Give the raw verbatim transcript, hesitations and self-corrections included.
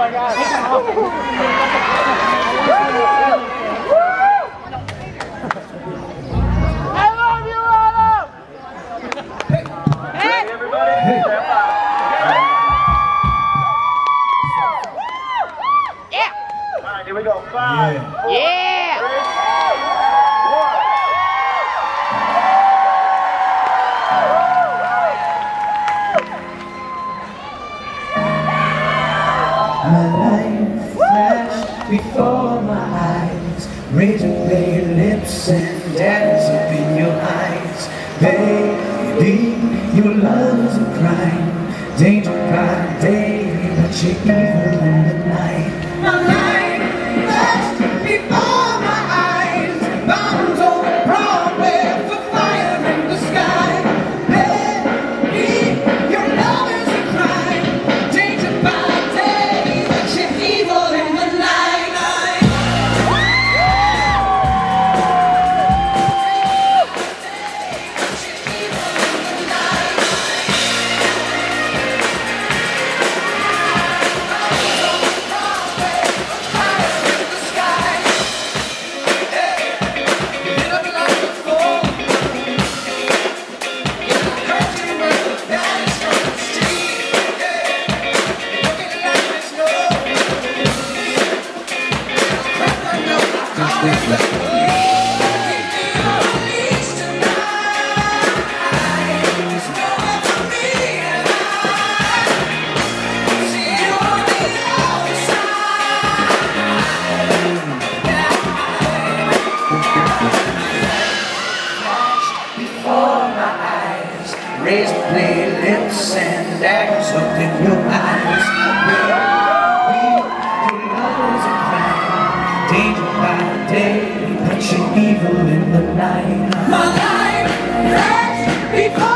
my God. I love you, Adam! Hey! Everybody, stand by. Yeah! All right, here we go. Five, yeah. Four, yeah. Three, one. My life flashed before my eyes, razor blade lips and daggers up in your eyes. Baby, your love's a crime, danger by day, but you're evil in the night. My life flashed before my eyes, bombs over Broadway for fire in the sky. Baby, your love is a crime, danger by razor blade lips and daggers up in your eyes. Baby, your love is a crime, danger by day, but you're evil in the night. My life flashed before